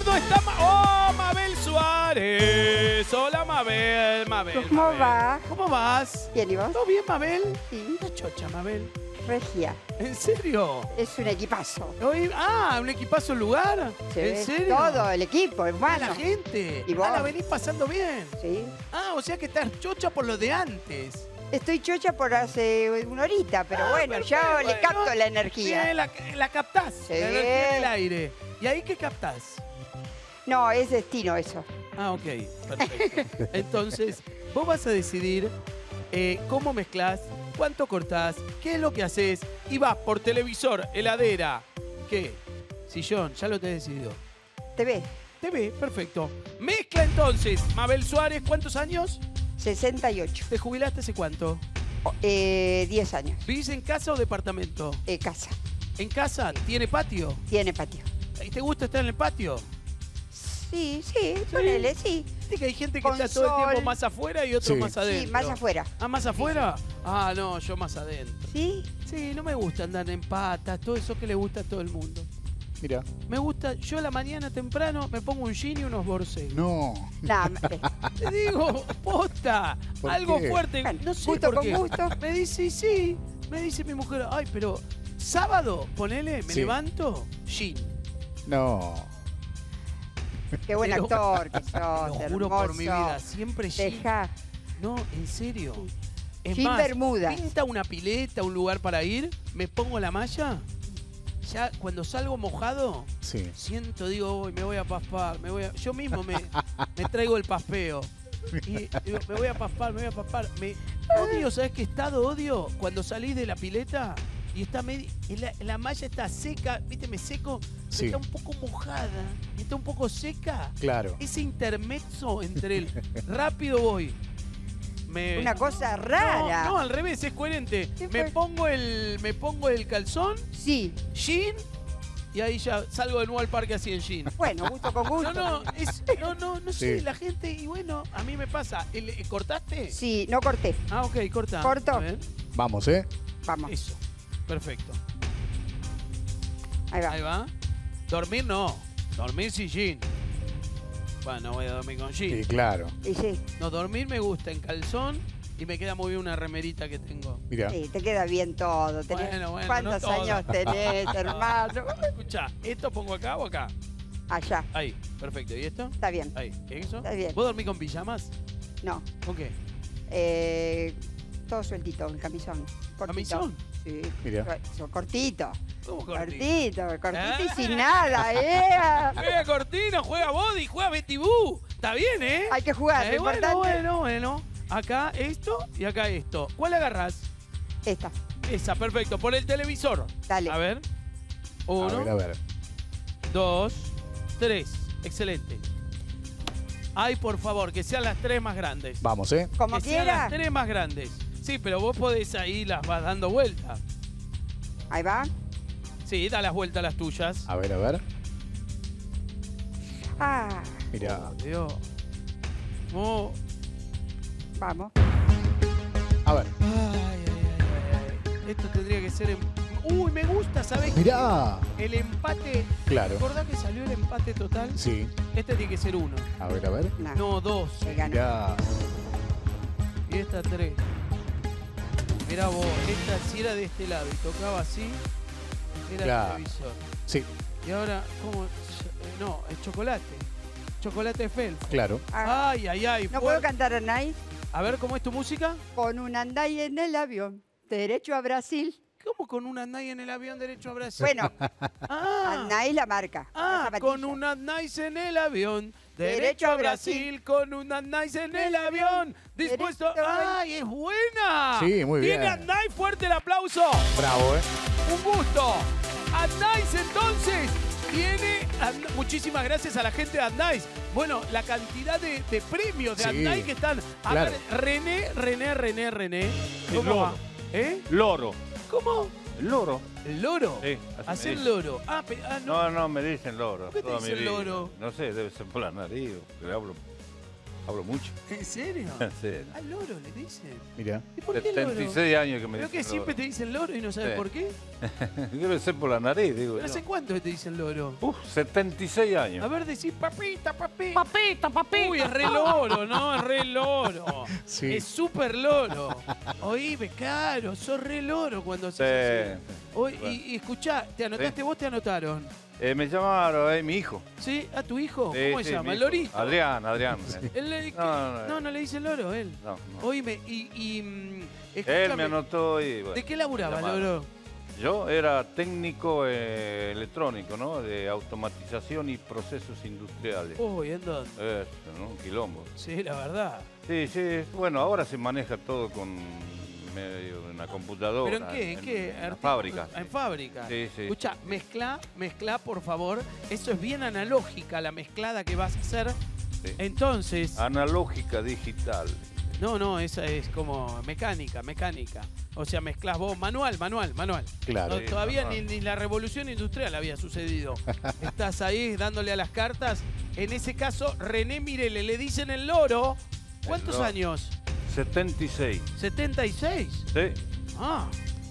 fondo está Mabel Suárez. Hola, Mabel. ¿Cómo va? ¿Cómo vas? Bien, ¿y vos? ¿Todo bien, Mabel? Sí. Una chocha, Mabel. Regia. ¿En serio? Es un equipazo. ¿Un equipazo lugar? Sí, ¿En serio? todo el equipo, A hermano. la gente. ¿Y vos? La venís pasando bien. Sí. O sea que estás chocha por lo de antes. Estoy chocha por hace una horita, pero bueno, perfecto, yo le bueno. capto la energía. Bien, la captás. Sí. La energía en el aire. ¿Y ahí qué captás? No, es destino eso. Ok, perfecto. Entonces, vos vas a decidir cómo mezclás, cuánto cortás, qué es lo que haces y vas por televisor, heladera, ¿qué? Sillón, ya lo tenés decidido. TV, TV, perfecto. Mezcla entonces, Mabel Suárez, ¿cuántos años? 68. ¿Te jubilaste hace cuánto? 10 años. ¿Vivís en casa o departamento? Casa. ¿En casa? ¿Tiene patio? Tiene patio. ¿Y te gusta estar en el patio? Sí, ponele, sí. Viste que hay gente que Con está todo el tiempo sol. más afuera y otro Sí. más adentro. Sí, más afuera. ¿Más afuera? No, yo más adentro. ¿Sí? Sí, no me gusta andar en patas, todo eso que le gusta a todo el mundo. Mira. Me gusta, yo a la mañana temprano me pongo un jean y unos borseos. No. Nada, Te digo, posta, ¿Por algo qué? fuerte. Bueno, No sé gusto por con qué. gusto. Me dice, sí, me dice mi mujer, ay, pero sábado, ponele, me Sí. levanto, jean. No. qué buen Pero- actor que Lo sos, juro por mi hermoso. vida, siempre jean. Deja. No, en serio. Es Sin más, bermudas. pinta una pileta, un lugar para ir, me pongo la malla, ya cuando salgo mojado, Sí. siento, digo, "Uy, me voy a paspar, yo mismo me traigo el paspeo. Y digo, me voy a paspar. Odio, ¿sabes qué estado odio? Cuando salís de la pileta y está la malla está seca, ¿viste? Me seco, Sí. está un poco mojada, está un poco seca. Claro. Ese intermezzo entre el rápido voy. Una cosa rara. No, al revés, es coherente. ¿Qué Me fue? pongo el calzón, Sí. jean, y ahí ya salgo de nuevo al parque así en jean. Bueno, gusto con gusto. No sé, Sí. la gente, y bueno, a mí me pasa. ¿Cortaste? Sí, no corté. Ok, corta. Corto. A ver, Vamos, ¿eh? Vamos. eso. Perfecto. Ahí va. Ahí va. Dormir no. Dormir sin jean. Bueno, no voy a dormir con jean. Sí, claro. Y sí, No, dormir me gusta en calzón y me queda muy bien una remerita que tengo. Mira. sí, te queda bien todo. Bueno, ¿Cuántos no todo. años tenés, hermano? Escucha, ¿esto pongo acá o acá? Allá. Ahí, perfecto. ¿Y esto? Está bien. Ahí, ¿eso? Está bien. ¿Vos dormís con pijamas? No. ¿Con qué? Todo sueltito, el camisón. Cortito. ¿Camisón? Sí. Mira. Cortito. ¿Cómo cortito? Cortito y sin nada, ¿eh? Juega Cortino, juega Body, juega Betty Boo. Está bien, ¿eh? Hay que jugar, lo importante. Bueno. Acá esto y acá esto. ¿Cuál agarrás? Esta. Esa, perfecto. Por el televisor. Dale. A ver. Uno, A ver. 2, 3. Excelente. Ay, por favor, que sean las 3 más grandes. Vamos, ¿eh? Como Que sean las quiera. 3 más grandes. Sí, pero vos podés ahí, las vas dando vueltas. Ahí va. Sí, da las vueltas las tuyas. A ver. Ah, Mira. Oh, Dios. Oh. vamos. A ver. Ay. Esto tendría que ser... Uy, me gusta, ¿sabés? Mirá. El empate. Claro. ¿Recordás que salió el empate total? Sí. Este tiene que ser 1. A ver. No, No, 2. se gana. Mirá. Y esta 3. Mirá vos, esta si era de este lado y tocaba así, era Claro. el televisor. Sí, Y ahora, ¿cómo? No, es chocolate. Chocolate Felp. claro. Ah, Ay. ¿no fuerte. puedo cantar a Nice? A ver, ¿cómo es tu música? Con un andai en el avión, derecho a Brasil. ¿Cómo con una Nice en el avión derecho a Brasil? Bueno, Ah, Nice la marca. la zapatilla. con una Nice en el avión, derecho Derecho a a Brasil, Brasil. con una Nice en el avión, dispuesto... Derecho a- ¡Ay, es buena! Sí, muy bien. Tiene a Nice, fuerte el aplauso. Bravo, ¿eh? Un gusto. Nice entonces tiene... Muchísimas gracias a la gente de Nice. Bueno, la cantidad de premios de Sí, Nice que están... A claro. ver, René. ¿Cómo loro. va? ¿Eh? Loro. ¿Cómo? ¿El loro? ¿El loro? Sí, así me Hacer dicen. loro. No. No, me dicen loro. ¿Por qué te toda mi dicen vida. loro? No sé, debe ser por la nariz, o que le hablo Hablo mucho. ¿En serio? Sí. Al loro le dicen. Mira. ¿Y por qué loro? 76 años que me Creo que dicen siempre loro. te dicen loro y no sabes Sí. por qué. Debe ser por la nariz, digo ¿Pero yo. hace cuánto que te dicen loro? 76 años. A ver, decís papita, papita. Papita, papita. Uy, es re loro, ¿no? Es re loro. Sí. Es súper loro. Oíme, claro, sos re loro cuando Sí. haces así. Oye, Bueno. y escuchá, ¿te anotaste Sí. vos? ¿Te anotaron? Me llamaron, mi hijo. ¿Sí? ¿A tu hijo? Sí, ¿Cómo sí, se llama? mi ¿El hijo. lorito? Adrián. No, le dice loro, él. No. Oíme, Él escúchame, me anotó y bueno. ¿de qué laburaba, llamaron. loro? Yo era técnico electrónico, ¿no? De automatización y procesos industriales. Uy, ¿en dónde? Eso, ¿no? Un quilombo. Sí, la verdad. Sí. Bueno, ahora se maneja todo con medio de una computadora. ¿Pero en qué? ¿En qué? En la fábrica. En fábrica. Sí. Escucha, mezcla, por favor. Eso es bien analógica, la mezclada que vas a hacer. Sí. Entonces, Analógica digital. no, esa es como mecánica. O sea, mezclas vos manual. Claro. No, Sí, todavía manual. ni la revolución industrial había sucedido. Estás ahí dándole a las cartas. En ese caso, René Mirele, le dicen el loro. ¿Cuántos loro. años? 76. ¿76? Sí. Ah,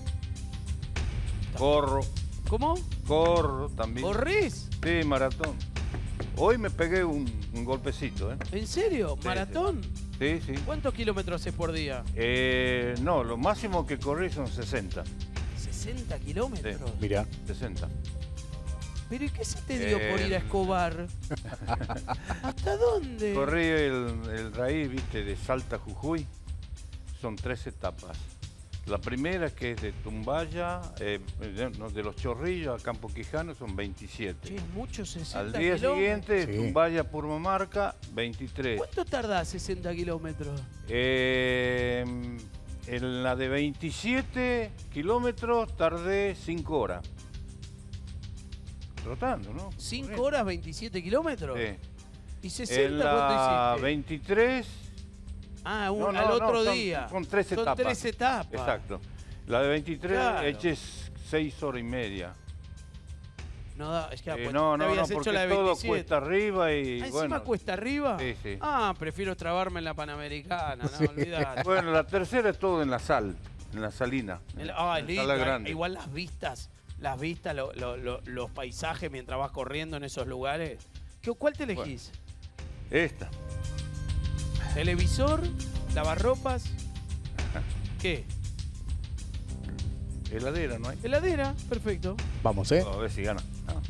Corro también. ¿corres? Sí, maratón. Hoy me pegué un golpecito, ¿eh? ¿En serio? Sí, ¿Maratón? Sí. ¿Cuántos kilómetros haces por día? No, lo máximo que corrí son 60. 60 kilómetros. Mira. 60. ¿Pero y qué se te dio por ir a Escobar? ¿Hasta dónde? Corrí el raíz, viste, de Salta a Jujuy. Son 3 etapas. La primera, que es de Tumbaya, de Los Chorrillos a Campo Quijano, son 27. Che, es mucho 60 Al día kilómetros. siguiente, Sí. Tumbaya Purmamarca, 23. ¿Cuánto tardás 60 kilómetros? En la de 27 kilómetros tardé 5 horas. Trotando, ¿no? 5 horas, 27 kilómetros. Sí. ¿Y 60 En la cuánto hiciste? 23. Ah, No, al otro son- día. Son 3 Son etapas. 3 etapas. Exacto. La de 23 Claro. eché 6 horas y media. No, es que pues, No, te habías hecho porque la de todo 27. cuesta arriba y Ah, ¿encima bueno. cuesta arriba? Sí. Ah, prefiero trabarme en la Panamericana, no, Sí. olvidate. Bueno, la tercera es todo en la sal, en la salina. Ah, en lindo. Sala Grande. Igual las vistas, los paisajes mientras vas corriendo en esos lugares. ¿Cuál te elegís? Esta. ¿Televisor? ¿Lavarropas? ¿Qué? Heladera, ¿no hay? Heladera, perfecto. Vamos, A ver si gana. No.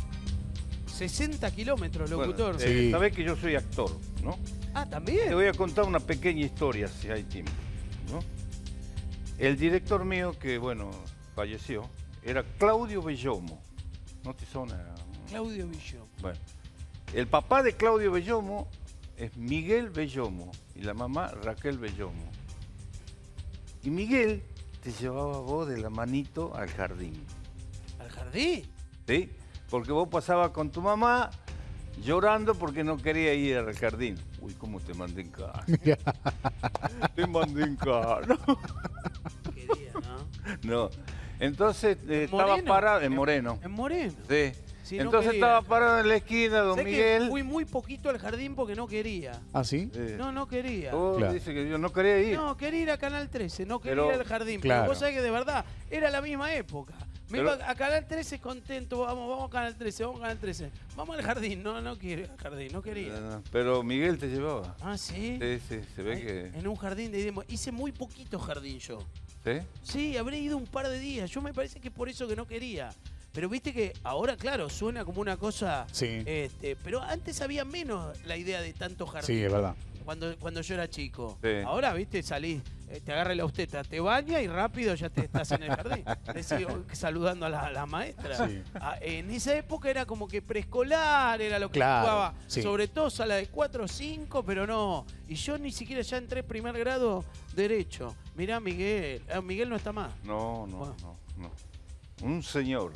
60 kilómetros, locutor. Bueno, Sí. sabés que yo soy actor, ¿no? Ah, Te también. voy a contar una pequeña historia, si hay tiempo, ¿no? El director mío, que bueno, falleció, era Claudio Bellomo. ¿No te suena? Claudio Villó. Bueno, el papá de Claudio Bellomo es Miguel Bellomo y la mamá Raquel Bellomo. Y Miguel te llevaba vos de la manito al jardín, ¿Al jardín? ¿sí? Porque vos pasabas con tu mamá llorando porque no quería ir al jardín. Uy, ¿cómo te mandé en cara? Te mandé en cara. Quería, ¿no? No. Entonces estaba Moreno? parado en Moreno. En Moreno. Sí. Sí, no Entonces quería. estaba parado en la esquina, don Sé que Miguel. fui muy poquito al jardín porque no quería. ¿Ah, sí? Sí. No quería. Vos Claro. dice que yo no quería ir. No, quería ir a Canal 13, no quería Pero- ir al jardín. Claro. Pero vos sabés que de verdad era la misma época. Me Pero- iba a Canal 13 contento, vamos a Canal 13, vamos a Canal 13. Vamos al jardín, no quiero ir al jardín, no quería. Pero Miguel te llevaba. Ah, ¿sí? Sí, se ve Ahí, que... En un jardín de Demo. Hice muy poquito jardín yo. ¿Sí? Sí, habré ido un par de días. Yo me parece que es por eso que no quería. Pero viste que ahora, claro, suena como una cosa... Sí. Pero antes había menos la idea de tanto jardín. Sí, es verdad. Cuando yo era chico. Sí. Ahora, viste, salís, te agarra la usteta, te baña y rápido ya te estás en el jardín. Le sigo saludando a la maestra. Sí. En esa época era como que preescolar, era lo que Claro, jugaba. sí. Sobre todo sala de 4 o 5, pero no. Y yo ni siquiera ya entré primer grado derecho. Mirá, Miguel. Miguel no está más. No. Un señor.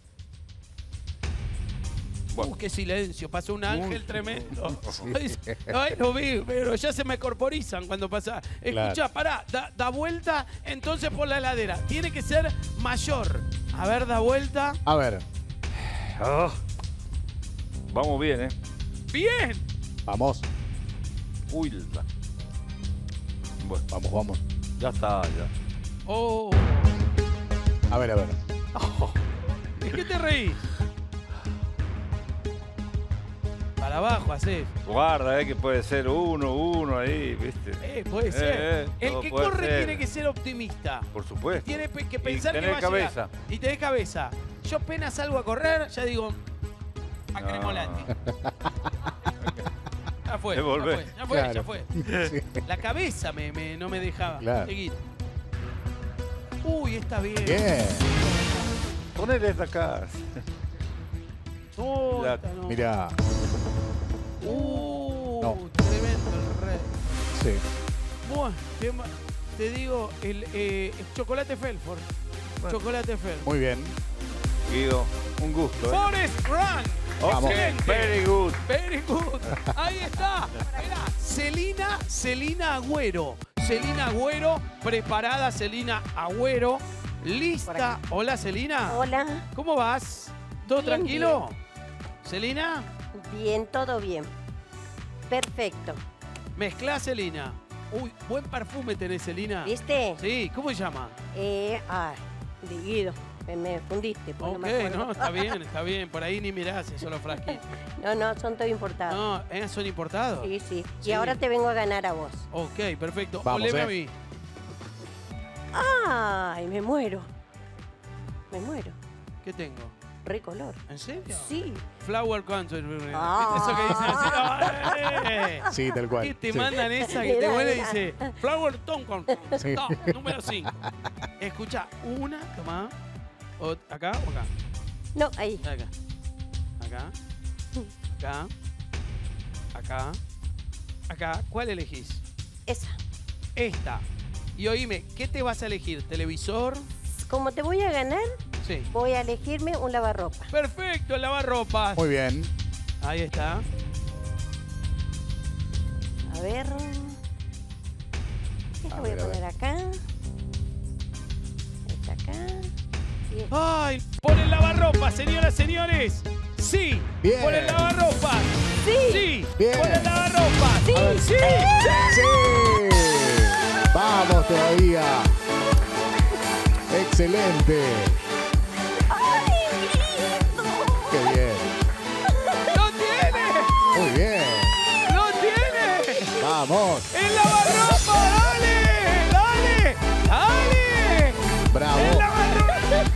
Bueno, Qué silencio, pasó un ángel Mucho. tremendo. Ay, lo vi, pero ya se me corporizan cuando pasa. Escucha, Claro. pará, da vuelta entonces por la heladera. Tiene que ser mayor. A ver, da vuelta. A ver, vamos bien, ¿eh? ¡Bien! vamos. Uy, bueno, Vamos. ya está, ya. Oh, A ver. ¿de qué te reís? Para abajo, hacés. Guarda, que puede ser uno ahí, ¿viste? Puede ser. El todo que puede corre ser. tiene que ser optimista. Por supuesto. Tiene que pensar y que tener va a cabeza. llegar. Y tener cabeza. Yo apenas salgo a correr, ya digo, a No. Cremolati. Ya fue, Devolvé. ya fue, Claro. ya fue. Sí. La cabeza no me dejaba Claro. seguir. Uy, está bien. Bien. Ponele esta acá. No, La- esta no. Mirá. No. Tremendo el rey. Sí. Bueno, te digo, el chocolate Felford. Bueno. Chocolate Felford. Muy bien. Guido, un gusto. Forest Run. Vamos. Excelente. Very good. Very good. Ahí está. Mirá, Celina Agüero. Celina Agüero, preparada Celina Agüero. Lista. Hola, Celina. Hola, ¿Cómo vas? ¿Todo Bien, tranquilo? ¿Celina? bien, todo bien. Perfecto. Mezclá, Celina. Uy, buen perfume tenés, Celina. ¿Viste? Sí, ¿cómo se llama? Ay, de Guido, me fundiste. Pues Ok, no, me acuerdo. no, está bien. Por ahí ni mirás, es solo frasquitos. No, son todo importados. No, ¿son importados? Sí, sí. Sí. Y ahora te vengo a ganar a vos. Ok, perfecto. Vamos, Oleme a mí. Ay, me muero. Me muero. ¿Qué tengo? Recolor. ¿En serio? Sí. Flower Country. Ah. ¿Viste eso que dicen así? ¡Ay! Sí, tal cual. ¿Qué te Sí. mandan esa que te Mira, huele y mira. dice Flower Tonkin? Sí. Top, número 5. Escucha, una, toma. ¿Acá o acá? No, ahí. Acá. Acá. Acá. Acá. Acá. ¿Cuál elegís? Esa. Esta. Y oíme, ¿qué te vas a elegir? ¿Televisor? Como te voy a ganar, Sí. voy a elegirme un lavarropa. Perfecto, el lavarropas. Muy bien. Ahí está. A ver. Esta voy a ver, a ver. poner acá. Esta acá. Y esta. ¡Ay! ¡Por el lavarropas, señoras, señores! ¡Sí! Bien. ¡Por el lavarropas! Sí. ¡Sí! Bien. ¡Por el lavarropas! Sí. ¡Sí! ¡Sí! Vamos todavía. Excelente. ¡Ay, lindo! Qué bien. ¡Lo tiene! Muy bien. ¡Lo tiene! Vamos. ¡El lavarropas! ¡Dale! ¡Dale! ¡Dale! ¡El Bravo. lavarropas!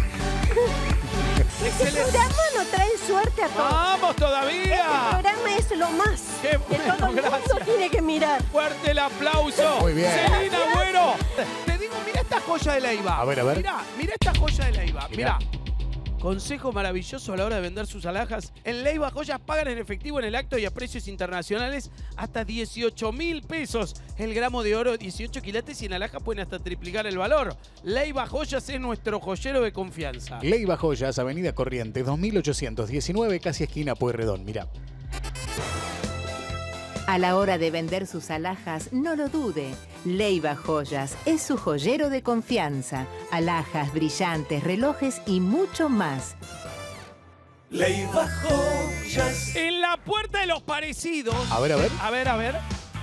Este ¡Excelente! programa nos trae suerte a todos. ¡Vamos Este todavía! programa es lo más Qué que bueno, todo el mundo gracias. tiene que mirar. ¡Fuerte el aplauso! Muy bien. ¡Celina Agüero! Te digo, mira esta joya de Leiva. A ver, a ver. Mira esta joya de Leiva. Mirá. Mira. Consejo maravilloso a la hora de vender sus alhajas. En Leiva Joyas pagan en efectivo en el acto y a precios internacionales hasta 18.000 pesos. El gramo de oro, 18 quilates y en alhaja pueden hasta triplicar el valor. Leiva Joyas es nuestro joyero de confianza. Leiva Joyas, Avenida Corrientes, 2819, casi esquina Pueyrredón. Mirá. A la hora de vender sus alhajas, no lo dude. Leiva Joyas es su joyero de confianza. Alhajas, brillantes, relojes y mucho más. Leiva Joyas. En la puerta de los parecidos. A ver, a ver. A ver, a ver.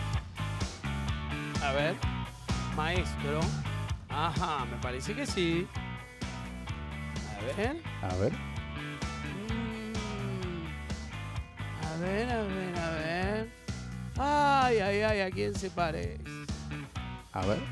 A ver. Maestro. Ajá, me parece que sí. A ver. A ver. A ver, a ver, a ver. Ay, ay, ay, ¿a quién se parece? A ver.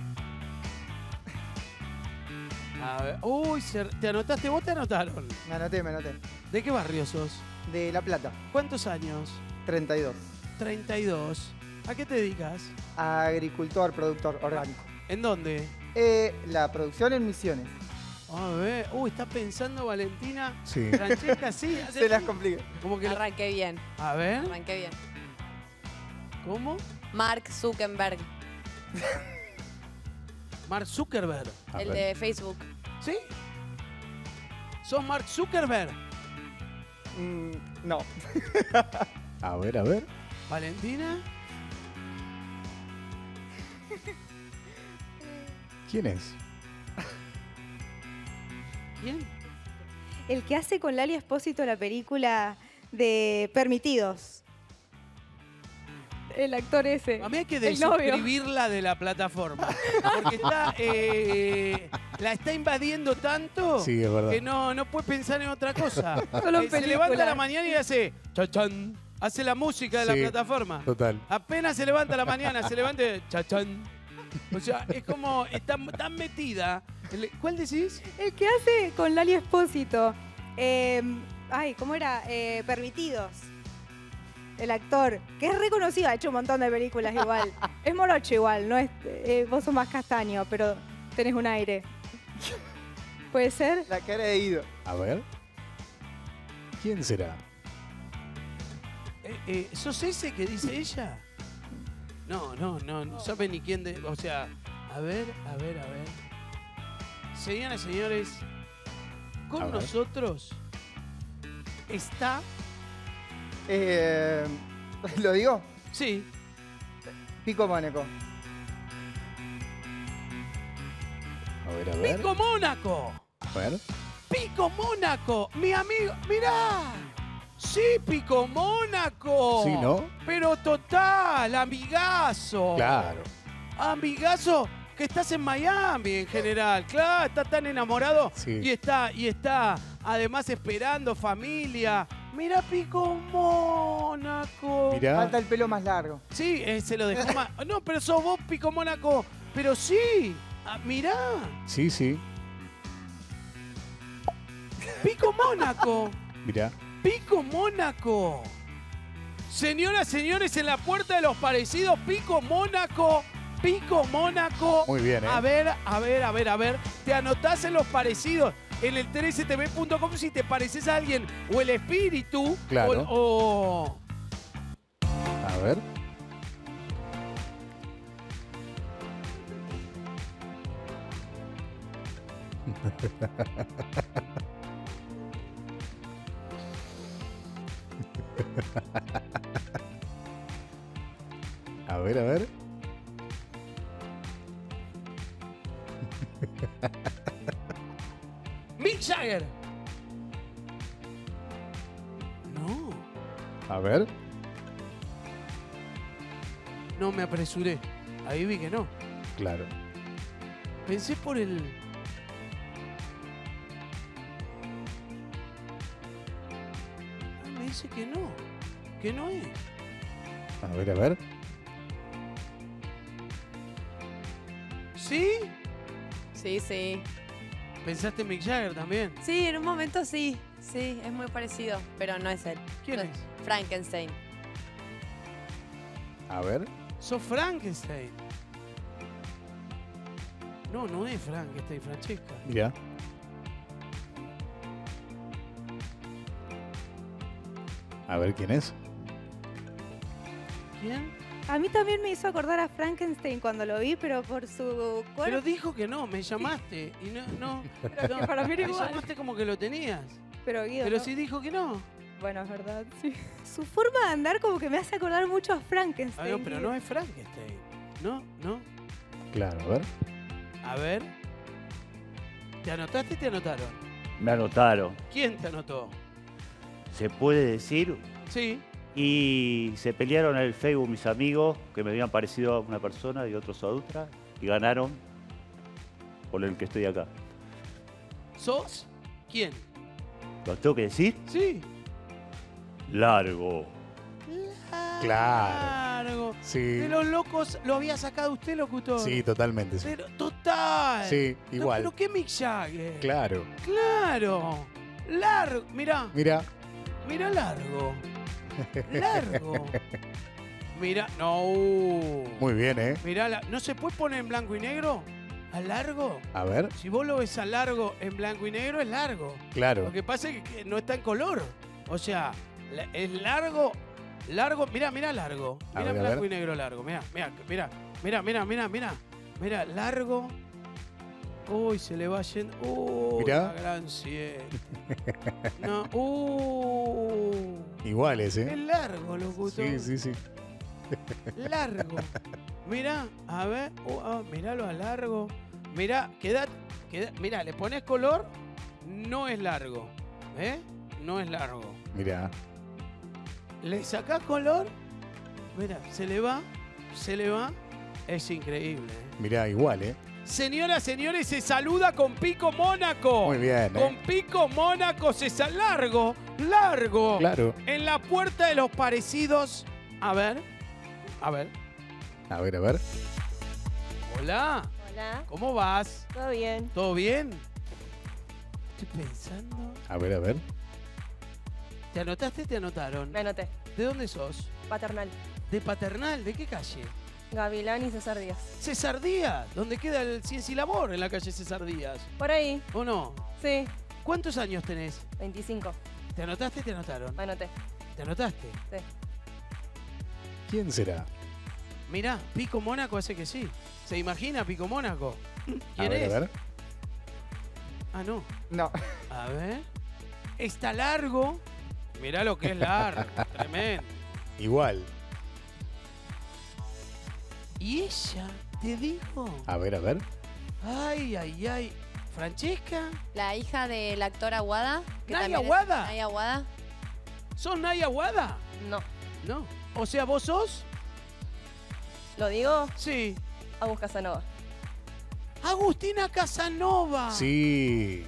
A ver. Uy, ¿te anotaste? ¿Vos te anotaron? Me anoté. ¿De qué barrio sos? De La Plata, ¿Cuántos años? 32. 32. ¿A qué te dedicas? Agricultor, productor orgánico. ¿En dónde? La producción en Misiones. A ver. Uy, está pensando Valentina. Sí. Francesca, sí. Se las complica. Como que Arranqué bien, A ver. arranqué bien. ¿Cómo? Mark Zuckerberg, Mark Zuckerberg. A el ver. de Facebook. ¿Sí? ¿Sos Mark Zuckerberg? No. A ver, a ver. ¿Valentina? ¿Quién es? ¿Quién? El que hace con Lali Espósito la película de Permitidos. El actor ese. A mí hay que El novio. desuscribirla de la plataforma. Porque la está invadiendo tanto Sí, es verdad. que no puede pensar en otra cosa. Solo en Se levanta a la películas. mañana y hace chachán. Hace la música de la Sí. plataforma. Total. Apenas se levanta a la mañana, se levanta y chachán. O sea, es como, está tan metida. ¿Cuál decís? El que hace con Lali Espósito. Ay, ¿cómo era? Permitidos. El actor, que es reconocido, ha hecho un montón de películas igual. Es morocho igual, no es, vos sos más castaño, pero tenés un aire. ¿Puede ser? La cara de Ido. A ver. ¿Quién será? ¿Sos ese que dice ella? No sabe ni quién de... O sea, a ver. Señoras y señores, A con ver. nosotros está... ¿Lo digo? Sí, Pico Mónaco. A ver. Pico Mónaco. A ver. Pico Mónaco, mi amigo, mirá. Sí, Pico Mónaco. Sí, ¿no? Pero total, amigazo. Claro. Amigazo, que estás en Miami en general. Claro, está tan enamorado. Sí. Y está además esperando familia. Mirá Pico Mónaco. Mirá. Falta el pelo más largo. Sí, se lo dejó más. No, pero sos vos, Pico Mónaco. Pero sí. Mirá. Sí. Pico Mónaco. Mirá. Pico Mónaco. Señoras, señores, en la puerta de los parecidos, Pico Mónaco. Pico Mónaco. Muy bien, ¿eh? A ver. Te anotás en los parecidos en el 13tv.com si te pareces a alguien o el espíritu. Claro. O... A ver. A ver. Mick Jagger. No, A ver. no me apresuré. Ahí vi que no. Claro. Pensé por el... Me dice que no es. A ver. ¿Sí? Sí. ¿Pensaste en Mick Jagger también? Sí, en un momento sí. Sí, es muy parecido, pero no es él. ¿Quién No, es? Frankenstein. A ver. Sos Frankenstein. No es Frankenstein, Francesca. Mirá. A ver quién es. ¿Quién? A mí también me hizo acordar a Frankenstein cuando lo vi, pero por su Pero cuerpo. dijo que no, me llamaste. Y no. que para mí era me igual. llamaste como que lo tenías. Pero Guido, Pero no. sí dijo que no. Bueno, es verdad, sí. Su forma de andar como que me hace acordar mucho a Frankenstein. Ah, no, pero no es Frankenstein. No. Claro, a ver. A ver. ¿Te anotaste y te anotaron? Me anotaron. ¿Quién te anotó? Se puede decir. Sí. Y se pelearon en el Facebook mis amigos, que me habían parecido a una persona y otros a otra, y ganaron por el que estoy acá. ¿Sos? ¿Quién? ¿Lo tengo que decir? Sí. Largo. Claro. Sí. De los locos, ¿lo había sacado usted, locutor? Sí, totalmente. Sí. Pero, total. Sí, No, igual. ¿Pero qué Mick Jagger? Claro. Claro. Largo. Mirá. Mirá. Mirá largo. Largo. Mirá. No. Muy bien, ¿eh? Mirá. ¿No se puede poner en blanco y negro? ¿A largo? A ver. Si vos lo ves a largo en blanco y negro, es largo. Claro. Lo que pasa es que no está en color. O sea, es largo. Largo. Mirá largo. A Mirá ver, a blanco ver. y negro largo. Mirá. Mirá, largo. Uy, se le va yendo. Uy, Mirá. la gran siete. No. Iguales, Es ¿eh? largo, locutor. Sí. Largo. Mirá, a ver. Miralo a largo. Mirá, queda. Mirá, le pones color, no es largo. ¿Eh? No es largo. Mirá. Le sacás color Mira, se le va. Es increíble. Mirá, igual, ¿eh? Señoras, señores, se saluda con Pico Mónaco. Muy bien, Con Pico Mónaco se saluda largo. Claro. En la puerta de los parecidos. A ver. A ver. Hola. Hola. ¿Cómo vas? ¿Todo bien? ¿Todo bien? Estoy pensando. A ver. ¿Te anotaste? ¿Te anotaron? Me anoté. ¿De dónde sos? Paternal. ¿De Paternal? ¿De qué calle? Gavilán y César Díaz. César Díaz. ¿Dónde queda el Ciencia y Labor? En la calle César Díaz. Por ahí. ¿O no? Sí. ¿Cuántos años tenés? 25. ¿Te anotaste? ¿Te anotaron? Me anoté. ¿Te anotaste? Sí. ¿Quién será? Mirá, Pico Mónaco hace que sí. ¿Se imagina Pico Mónaco? ¿Quién es? A ver. Ah, no. No. A ver. Está largo. Mirá lo que es largo. Tremendo. Igual. Y ella, te digo. A ver. Ay. ¿Francesca? La hija del actor Aguada. que ¿Naya también es Aguada? Naya Aguada. ¿Sos Naya Aguada? No. No. O sea, ¿vos sos? ¿Lo digo? Sí. Agus Casanova. Agustina Casanova. Sí.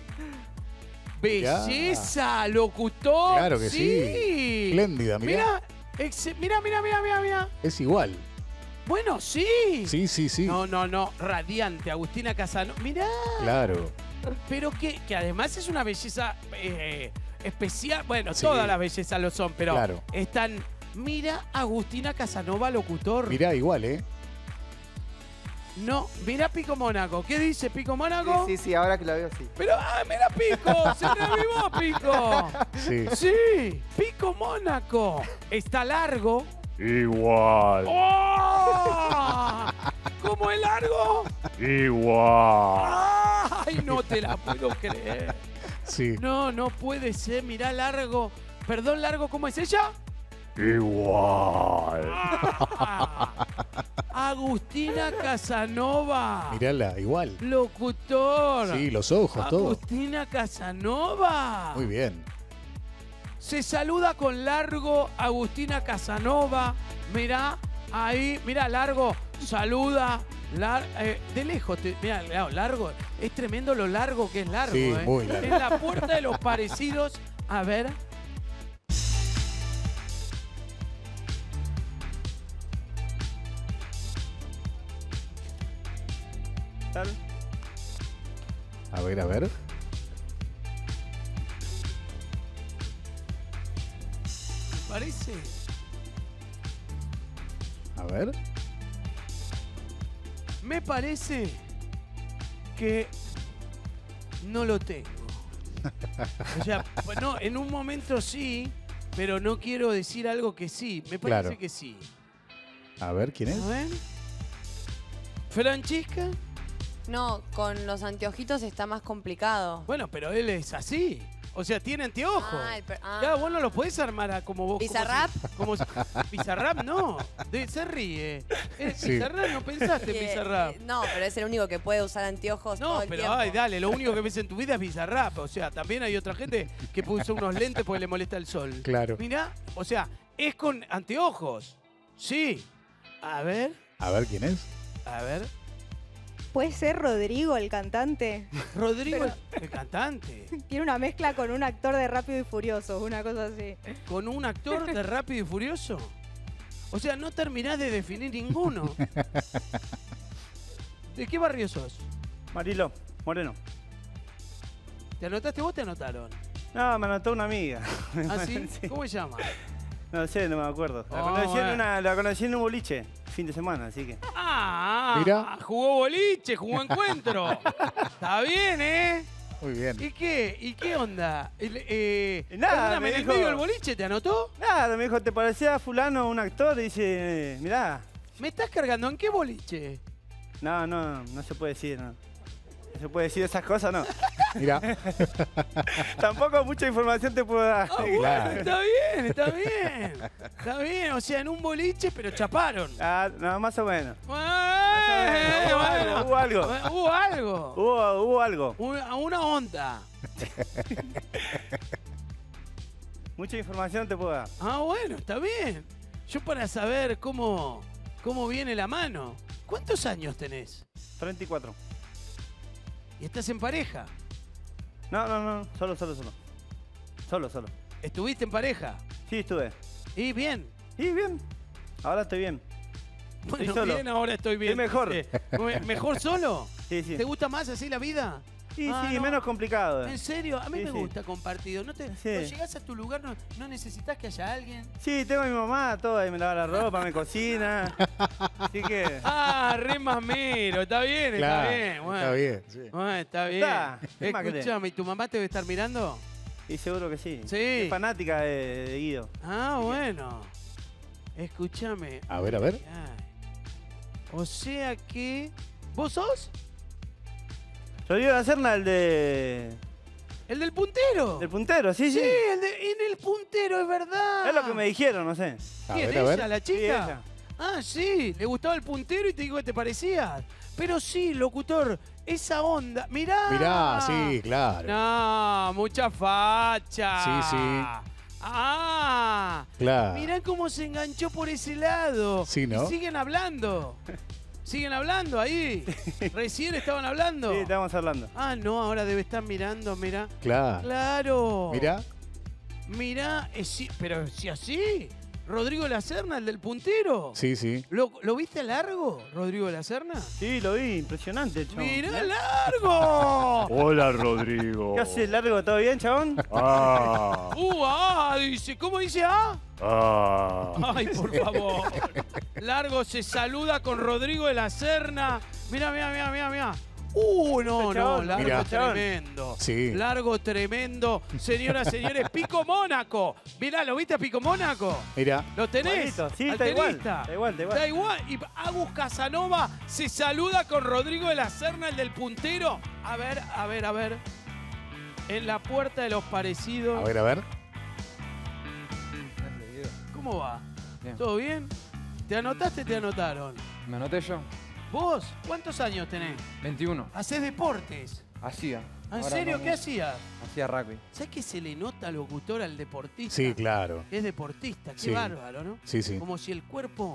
Belleza, locutor. Claro que sí. Espléndida, mirá. Mira. Es igual. Bueno, sí. Sí. No. Radiante, Agustina Casanova. Mirá. Claro. Pero que además es una belleza especial. Bueno, Sí. todas las bellezas lo son, pero Claro. están. Mira, Agustina Casanova, locutor. Mirá, igual, ¿eh? No, mira Pico Mónaco. ¿Qué dice Pico Mónaco? Sí, ahora que la veo, sí. Pero, mira Pico, se revivó Pico. Sí. Sí, Pico Mónaco. Está largo. Igual. ¡Oh! ¿Cómo es largo? Igual. ¡Ay, no te la puedo creer! Sí. No puede ser. Mirá, largo. Perdón, largo, ¿cómo es ella? Igual. Agustina Casanova. Mirala, igual. Locutor. Sí, los ojos, todo. Agustina Casanova. Muy bien. Se saluda con largo Agustina Casanova. Mirá, ahí, mirá, largo, saluda. De lejos, mirá, largo. Es tremendo lo largo que es largo. Sí, muy largo. En la puerta de los parecidos. A ver. Tal. A ver. Parece. A ver. Me parece que no lo tengo. O sea, no, en un momento sí, pero no quiero decir algo que sí. Me parece Claro. que sí. A ver, ¿quién es? A ver. ¿Francesca? No, con los anteojitos está más complicado. Bueno, pero él es así. O sea, tiene anteojos. Ya, vos no lo podés armar como vos. ¿Bizarrap? Bizarrap no. Se ríe. Sí. Bizarrap, no pensaste en Bizarrap. No, pero es el único que puede usar anteojos todo No, el pero tiempo. ay, dale, lo único que ves en tu vida es Bizarrap. O sea, también hay otra gente que puso unos lentes porque le molesta el sol. Claro. Mirá, o sea, es con anteojos. Sí. A ver, A ver, ¿quién es? a ver. ¿Puede ser Rodrigo, el cantante? Rodrigo, el cantante. Tiene una mezcla con un actor de Rápido y Furioso, una cosa así. ¿Con un actor de Rápido y Furioso? O sea, no terminás de definir ninguno. ¿De qué barrio sos? Marilo, Moreno. ¿Te anotaste vos o te anotaron? No, me anotó una amiga. ¿Ah, sí? ¿Cómo se llama? No sé, no me acuerdo. Oh, La conocí en un boliche, fin de semana, así que. Ah, Mira. jugó boliche, jugó encuentro. Está bien, ¿eh? Muy bien. ¿Y qué onda? Nada, Perdóname, me ¿en el dijo- medio del boliche te anotó? Nada, me dijo, ¿te parecía fulano un actor? Y dice, mirá. ¿Me estás cargando en qué boliche? No se puede decir, no. No se puede decir esas cosas, no. Mira. Tampoco mucha información te puedo dar. Ah, bueno, Claro. está bien, está bien. Está bien, o sea, en un boliche, pero chaparon. Ah, no, más o menos. Hubo algo. Hubo algo. Hubo algo. Hubo algo. Una onda. Mucha información te puedo dar. Ah, bueno, está bien. Yo para saber cómo viene la mano. ¿Cuántos años tenés? 34. ¿Y estás en pareja? No. Solo. Solo. ¿Estuviste en pareja? Sí, estuve. ¿Y bien? Y bien. Ahora estoy bien. Bueno, Estoy solo. bien, ahora estoy bien. Estoy mejor. ¿Mejor solo? Sí. ¿Te gusta más así la vida? Sí, Ah, no. menos complicado. ¿En serio? A mí Sí, me sí. gusta compartido. ¿No cuando llegás a tu lugar no necesitas que haya alguien? Sí, tengo a mi mamá, todo, ahí me lava la ropa, me cocina. Así que... Ah, re mamero, está bien, Claro, está bien. Bueno. está bien, sí. Bueno, está bien. ¿Qué más querés? Escuchame, ¿y tu mamá te debe estar mirando? Sí, seguro que sí. Sí. Es fanática de Guido. Ah, bueno. Escúchame. A ver, a ver. O sea que... ¿Vos sos? Rodrigo La Serna, el de... ¿El del puntero? ¿Del puntero? Sí. En el puntero, es verdad. Es lo que me dijeron, no sé. ¿Quién, ella, la chica? Sí, ella. Ah, sí, le gustaba el puntero y te digo que te parecías. Pero sí, locutor, esa onda. Mirá. Mirá, sí, claro. No, mucha facha. Sí. Ah. Claro. Mirá cómo se enganchó por ese lado. Sí, ¿no? Y siguen hablando. ¿Siguen hablando ahí? ¿Recién estaban hablando? Sí, estábamos hablando. Ah, no, ahora debe estar mirando, mirá. Claro. Claro. Mirá. Mirá, pero si así, Rodrigo La Serna, el del puntero. Sí. ¿Lo viste largo, Rodrigo La Serna? Sí, lo vi, impresionante, chabón. ¡Mirá largo! Hola, Rodrigo. ¿Qué haces, largo? ¿Todo bien, chabón? Dice, ¿cómo dice A? Ay, por favor. Largo se saluda con Rodrigo de la Serna. Mirá. No, largo Mirá. tremendo. Sí. Largo tremendo. Señoras, señores, Pico Mónaco. Mirá, ¿lo viste a Pico Mónaco? Mirá. ¿Lo tenés? Igualito, sí, ¿Al está igual, tenista? está igual. Y Agus Casanova se saluda con Rodrigo de la Serna, el del puntero. A ver. En la puerta de los parecidos. A ver. ¿Cómo va? Bien. ¿Todo bien? ¿Te anotaste? ¿Te anotaron? Me anoté yo. ¿Vos? ¿Cuántos años tenés? 21. ¿Hacés deportes? Hacía. ¿En Ahora serio? no ¿Qué mucho. hacías? Hacía rugby. ¿Sabés que se le nota al locutor al deportista? Sí, claro. Es deportista, qué Sí. bárbaro, ¿no? Sí. Como si el cuerpo...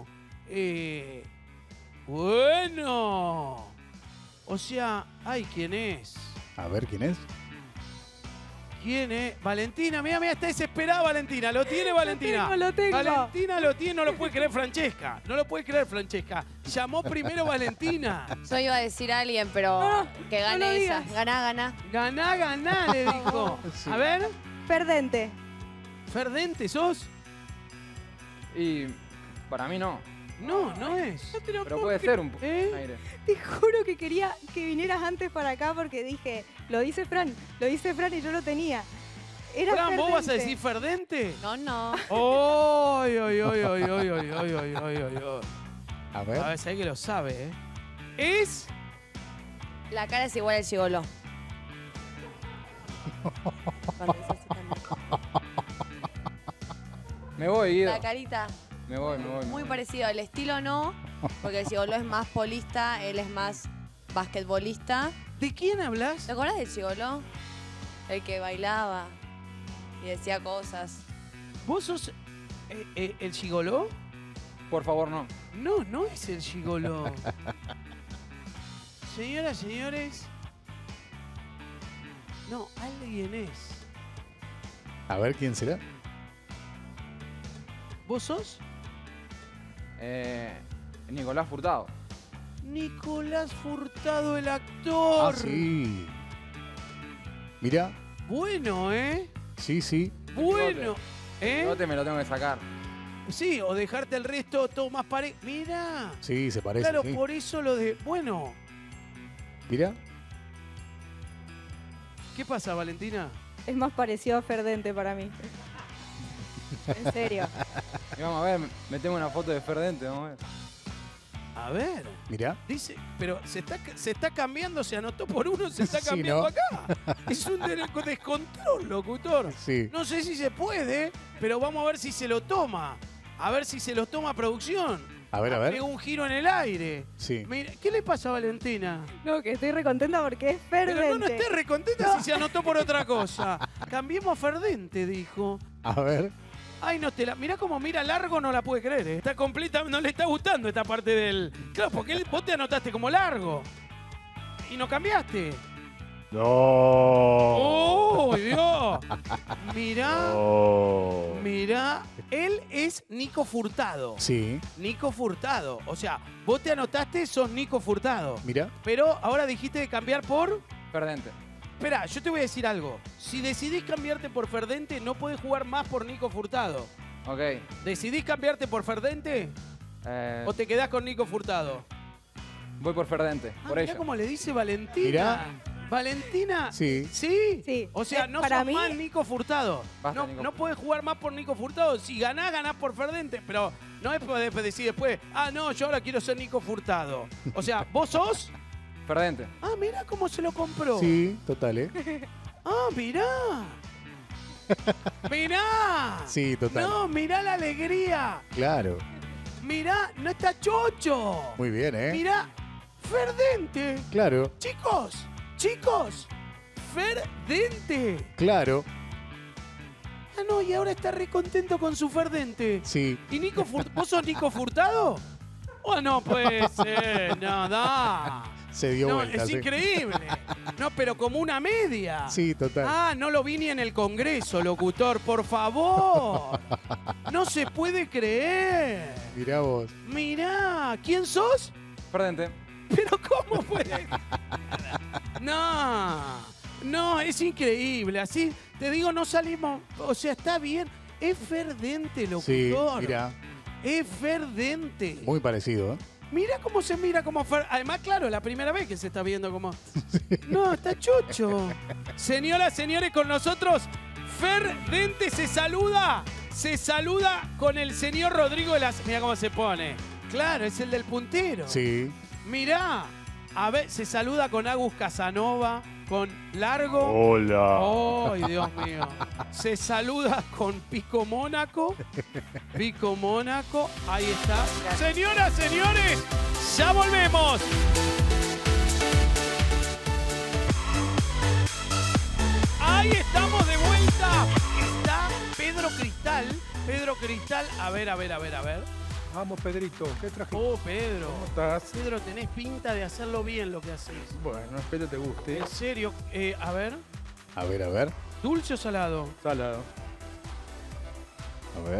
Bueno. O sea, ay, ¿quién es? A ver, ¿quién es? ¿Quién es? Valentina, mira, está desesperada Valentina. ¿Lo tiene Valentina? Lo tengo. Valentina lo tiene, no lo puede creer Francesca. Llamó primero Valentina. Yo iba a decir a alguien, pero No, que no gane lo esa. digas. Ganá. Ganá, le dijo. Sí. A ver, Perdente. Ferdente, ¿sos? Y para mí no. No, no es. Pero puede ser un ¿Eh? aire. Te juro que quería que vinieras antes para acá porque dije, lo dice Fran y yo lo tenía. Era Fran, ¿vos vas a Ferdente. decir Ferdente? No. ¡Ay! A A ver. ver, sabés que lo sabe, ¿eh? Es... La cara es igual al gigoló. Cuando dice así también. Me voy, Guido. La carita. Me voy. Muy parecido. El estilo no, porque el gigoló es más polista, él es más basquetbolista. ¿De quién hablas? ¿Te acuerdas del gigoló? El que bailaba y decía cosas. ¿Vos sos el gigoló? Por favor, no. No, no es el gigoló. Señoras, señores. No, alguien es. A ver, ¿quién será? ¿Vos sos? Nicolás Furtado. Nicolás Furtado, el actor. Ah, sí. Mirá. Bueno, ¿eh? Sí. Bueno. Yo me lo tengo que sacar. Sí, o dejarte el resto todo más parejo. Mira. Sí, se parece. Claro, sí. por eso lo de... Bueno. Mirá. ¿Qué pasa, Valentina? Es más parecido a Ferdente para mí. En serio. Y vamos a ver, metemos una foto de Ferdente, vamos a ver. A ver. Mirá. Dice, pero se está cambiando, se anotó por uno, se está Sí, cambiando ¿no? acá. Es un descontrol, locutor. Sí. No sé si se puede, pero vamos a ver si se lo toma. A ver si se lo toma producción. A ver. Pegó un giro en el aire. Sí. Mira, ¿qué le pasa a Valentina? No, que estoy recontenta porque es Ferdente. Pero no estés recontenta si se anotó por otra cosa. Cambiemos a Ferdente, dijo. A ver. Ay, no te la. Mirá cómo mira largo, no la puede creer. Está completa, no le está gustando esta parte del. Claro, porque vos te anotaste como largo. Y no cambiaste. No. ¡Oh, Dios! Mirá. No. Mirá. Él es Nico Furtado. Sí. Nico Furtado. O sea, vos te anotaste, sos Nico Furtado. Mira. Pero ahora dijiste de cambiar por. Ferdente. Espera, yo te voy a decir algo. Si decidís cambiarte por Ferdente, no podés jugar más por Nico Furtado. Ok. ¿Decidís cambiarte por Ferdente o te quedás con Nico Furtado? Voy por Ferdente, por Mirá ella. cómo le dice Valentina. Mirá. Valentina. Sí. ¿Sí? Sí. O sea, no para sos mí, más Nico Furtado. Basta, No, Nico no podés jugar más por Nico Furtado. Si ganás, ganás por Ferdente. Pero no es podés decir después, no, yo ahora quiero ser Nico Furtado. O sea, ¿vos sos? Ferdente. Ah, mirá cómo se lo compró. Sí, total, Ah, mirá. Mirá. Sí, total. No, mirá la alegría. Claro. Mirá, no está chocho. Muy bien, Mirá, Ferdente. Claro, Chicos, Ferdente. claro. Ah, no, y ahora está re contento con su Ferdente. Sí. ¿Y Nico Furtado? ¿Vos sos Nico Furtado? Oh, no puede ser, no, da. Se dio No, vuelta. es sí. increíble. No, pero como una media. Sí, total. Ah, no lo vi ni en el Congreso, locutor, por favor. No se puede creer. Mirá vos. Mirá, ¿quién sos? Ferdente. Pero ¿cómo puede? No, es increíble. Así, te digo, no salimos. O sea, está bien. Es Ferdente, Sí, locutor. mirá. Es Ferdente. Muy parecido, Mira cómo se mira como Además, claro, la primera vez que se está viendo como. No, está chocho. Señoras, señores, con nosotros, Ferdente se saluda. Se saluda con el señor Rodrigo de las. Mira cómo se pone. Claro, es el del puntero. Sí. Mirá. A ver, se saluda con Agus Casanova, con Largo. Hola. ¡Ay, Dios mío! Se saluda con Pico Mónaco. Pico Mónaco. Ahí está. Señoras, señores, ya volvemos. Ahí estamos de vuelta. Está Pedro Cristal. Pedro Cristal. A ver. Vamos, Pedrito, ¿qué trajiste? Oh, Pedro. ¿Cómo estás? Pedro, tenés pinta de hacerlo bien lo que haces. Bueno, espero te guste. En serio. A ver. A ver. ¿Dulce o salado? Salado. A ver.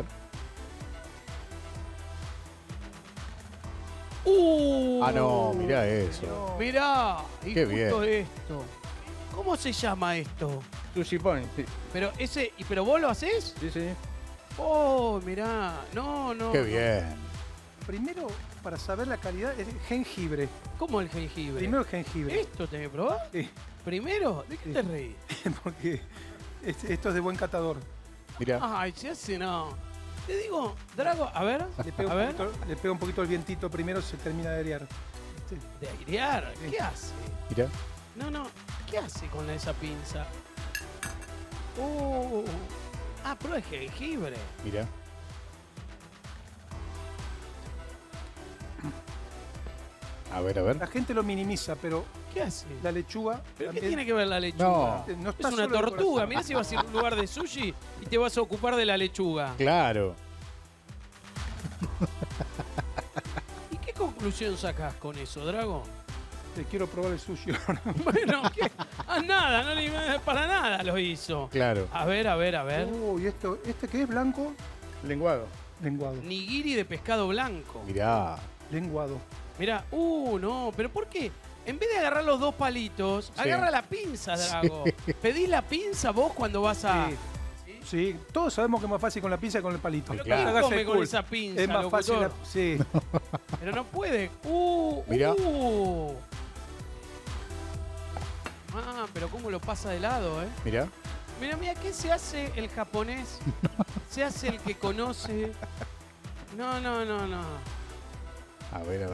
Ah, no, mirá eso. Mirá. Y Qué justo bien. esto. ¿Cómo se llama esto? Sushi Point, sí. Pero ¿pero vos lo hacés? Sí. Oh, mirá. No. Qué bien. Primero, para saber la calidad, es jengibre. ¿Cómo el jengibre? Primero el jengibre. ¿Esto tenés que probar? Sí. ¿Primero? ¿De qué te reís? Porque esto es de buen catador. Mirá. Ay, se hace no. Te digo, Drago, a ver. Le pega un poquito el vientito primero, se termina de airear. ¿De airear? ¿Qué hace? Mirá. No. ¿Qué hace con esa pinza? Pero es jengibre. Mirá. A ver. La gente lo minimiza, pero ¿Qué hace? la lechuga... ¿Pero qué también- tiene que ver la lechuga? No. No está Es una solo el tortuga. corazón. Mirá si vas a ir a un lugar de sushi y te vas a ocupar de la lechuga. Claro. ¿Y qué conclusión sacás con eso, Drago? Te quiero probar el sushi ahora. Bueno, ¿qué? Nada, para nada lo hizo. Claro. A ver. ¿Y este qué es blanco? Lenguado. Lenguado. Nigiri de pescado blanco. Mirá. Lenguado. Mirá, no, pero ¿por qué? En vez de agarrar los dos palitos, Sí. agarra la pinza, Drago. ¿Pedís la pinza vos cuando vas a...? Sí, todos sabemos que es más fácil con la pinza que con el palito. Pero Claro. ¿quién Hágase come con cool. esa pinza, Es más fácil. locutor? Sí. Pero no puede. Mirá. Pero cómo lo pasa de lado, ¿eh? Mirá. Mira, ¿qué se hace el japonés? Se hace el que conoce. No. A ver.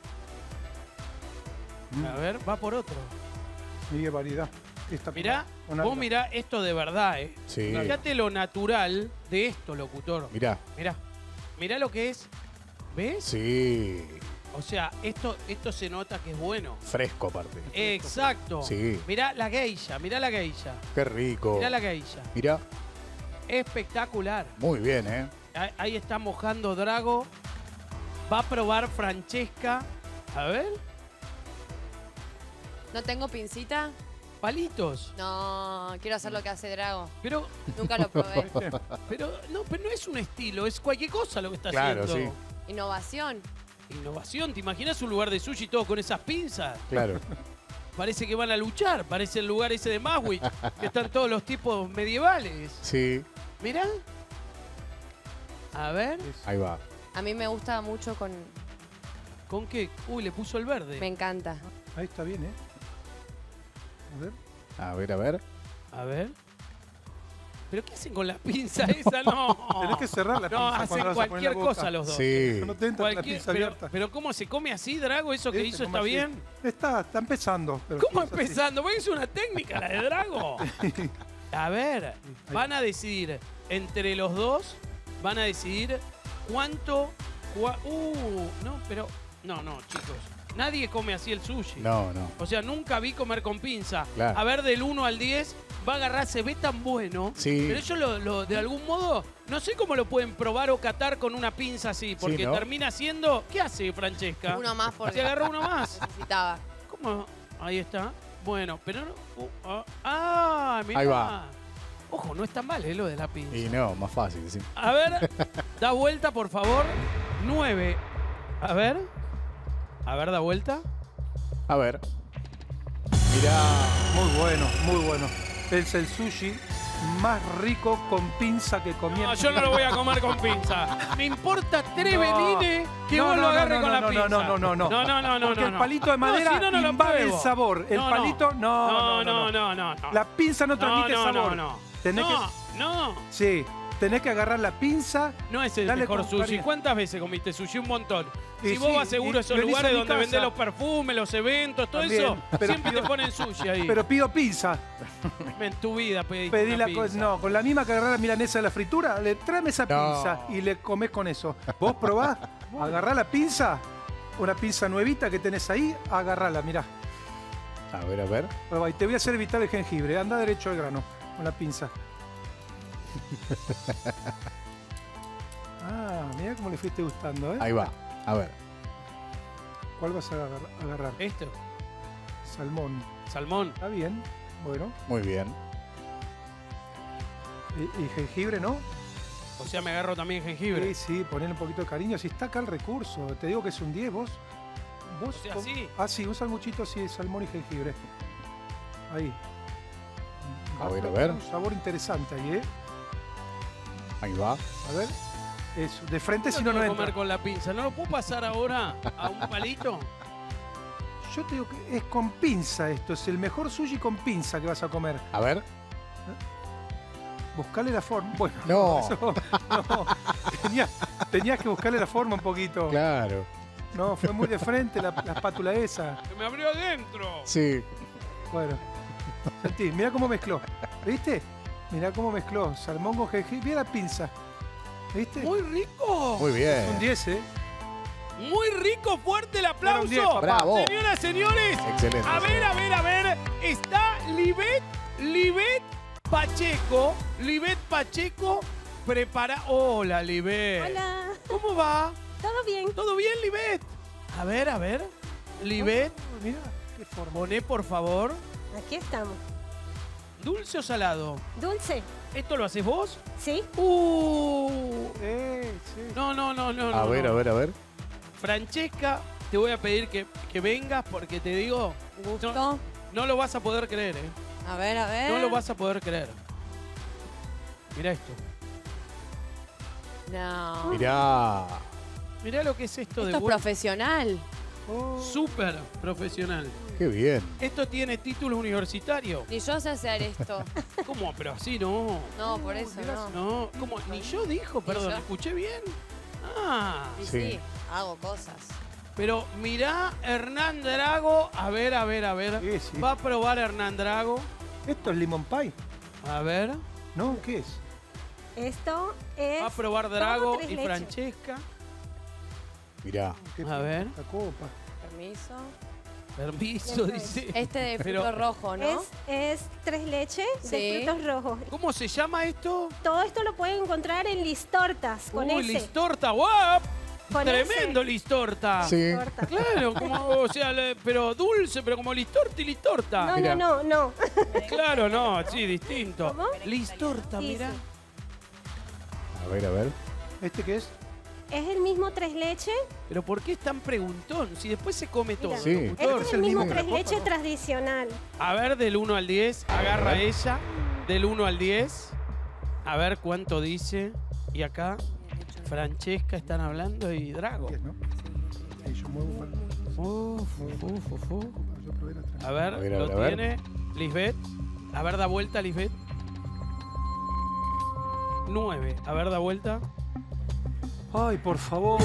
A ver, va por otro. Mira variedad. Mirá, vos mirá esto de verdad, ¿eh? Sí. Fíjate lo natural de esto, locutor. Mirá. Mirá lo que es. ¿Ves? Sí. O sea, esto se nota que es bueno. Fresco aparte. Exacto. Sí. Mirá la geisha. Qué rico. Mirá la geisha. Mirá. Espectacular. Muy bien, ¿eh? Ahí está mojando Drago. Va a probar Francesca. A ver. ¿No tengo pincita? Palitos. No, quiero hacer lo que hace Drago. Pero. Nunca lo probé. pero no es un estilo, es cualquier cosa lo que está Claro, haciendo. sí. Innovación. Innovación. ¿Te imaginas un lugar de sushi todo con esas pinzas? Claro. Parece que van a luchar. Parece el lugar ese de Maswich, que están todos los tipos medievales. Sí. Mirá. A ver. Ahí va. A mí me gusta mucho con... ¿Con qué? Uy, le puso el verde. Me encanta. Ahí está bien, ¿eh? A ver. A ver, a ver. A ver. ¿Pero qué hacen con la pinza esa? No. Tenés que cerrar la pinza. No, cuando hacen la vas a poner en la cualquier boca. cosa los dos. Sí. No te entra la pinza abierta. pero ¿cómo se come así, Drago? ¿Eso que hizo está bien? Está empezando. pero ¿Cómo es así. empezando? Porque es una técnica la de Drago. A ver, van a decidir entre los dos, van a decidir cuánto... no, pero... No, chicos. Nadie come así el sushi. No, no. O sea, nunca vi comer con pinza. Claro. A ver, del 1 al 10, va a agarrar, se ve tan bueno. Sí. Pero ellos de algún modo, no sé cómo lo pueden probar o catar con una pinza así. Porque ¿no? termina siendo... ¿Qué hace Francesca? Uno más porque... Se agarró uno más. Necesitaba. ¿Cómo? Ahí está. Bueno, pero no... mirá. Ahí va. Ojo, no es tan mal, lo de la pinza. Y no, más fácil, sí. A ver, da vuelta, por favor. 9. A ver, da vuelta. A ver. Mirá. Muy bueno, muy bueno. Es el sushi más rico con pinza que comí. No, yo no lo voy a comer con pinza. Me importa tres velines que vos lo agarres con la pinza. No. Porque el palito de No, madera si no, no lo invade el pruebo. sabor. El palito, No. La pinza no transmite sabor. No. Tenés No. Sí, tenés que agarrar la pinza. No es el dale mejor con sushi. cariño. ¿Cuántas veces comiste sushi? Un montón. Y Si vos sí, vas seguro a y esos venís a lugares mi donde casa. vendés los perfumes, los eventos, todo También, eso, pero siempre te ponen sushi ahí. Pero pido pinza. En tu vida pedí Pedí una la pizza. no, con la misma que agarrar la milanesa de la fritura, tráeme esa pinza y le comés con eso. Vos probás, agarrá la pinza, una pinza nuevita que tenés ahí, agarrala, mirá. A ver. Probá, y te voy a hacer evitar el jengibre, anda derecho al grano con la pinza. Mirá cómo le fuiste gustando, ¿eh? Ahí va. A ver. ¿Cuál vas a agarrar? ¿Esto? Salmón. Salmón. Está bien, bueno. Muy bien. ¿Y jengibre, no? O sea, me agarro también jengibre. Sí, ponle un poquito de cariño. Si está acá el recurso, te digo que es un 10, vos. O sea, sí. Sí, un salmuchito así de salmón y jengibre. Ahí. A ver. Un sabor interesante ahí, ¿eh? Ahí va. A ver. Eso, de frente si no quiero entra. comer con la pinza. ¿No lo puedo pasar ahora a un palito? Yo te digo que es con pinza esto. Es el mejor sushi con pinza que vas a comer. A ver. Buscarle la forma. Bueno, No. eso, no. Tenías que buscarle la forma un poquito. Claro. No, fue muy de frente la espátula esa. ¡Que me abrió adentro! Sí. Bueno. Sentí, mirá cómo mezcló. ¿Viste? Mirá cómo mezcló. Salmón con jengibre. Mirá la pinza. ¿Viste? ¡Muy rico! Muy bien. Es un 10, ¿eh? Muy rico, fuerte el aplauso. Un 10, papá. Bravo. Señoras, señores. Excelente. A ver. Está Libet Pacheco. Libet Pacheco prepara. Hola, Libet. Hola. ¿Cómo va? ¿Todo bien? ¿Todo bien, Libet? A ver. Libet, Mirá, qué forma. poné por favor. Aquí estamos. ¿Dulce o salado? Dulce. ¿Esto lo haces vos? ¿Sí? Sí. No. A ver. Francesca, te voy a pedir que vengas porque te digo, Gusto. no lo vas a poder creer, ¿eh? A ver. No lo vas a poder creer. Mirá esto. No. Mirá lo que es esto de Esto es vuelta. profesional. Súper profesional. Qué bien. Esto tiene título universitario. Ni yo sé hacer esto. ¿Cómo? Pero así no. No, por eso no. No, ¿cómo? Ni yo dijo, perdón, yo. ¿escuché bien? Y Sí. sí, hago cosas. Pero mirá Hernán Drago. A ver. Sí. Va a probar Hernán Drago. ¿Esto es lemon pie? A ver. ¿No? ¿Qué es? Esto es. Va a probar todo Drago tres y leches. Francesca. Mirá. ¿Qué A ver. La copa. Permiso. Permiso, dice. Este de fruto Pero- rojo, ¿no? Es tres leches Sí. de frutos rojos. ¿Cómo se llama esto? Todo esto lo pueden encontrar en Listortas, con Uy, ese. Listorta, guau. Con Tremendo Listorta. Sí. Claro, como, o sea, pero dulce, pero como Listorta y Listorta. No, no, no. Claro, no, sí, distinto. Listorta, Sí, mira. A ver. ¿Este qué es? Es el mismo tres leches. Pero ¿por qué es tan preguntón? Si después se come todo. Sí. locutor. Este es el mismo tres leches tradicional. A ver, del 1 al 10, agarra ella. Del 1 al 10. A ver cuánto dice. Y acá, Francesca están hablando y Drago. A ver, A ver, a lo ver, a ver. tiene Lisbeth. A ver, da vuelta, Lisbeth. 9. A ver, da vuelta. Ay, por favor.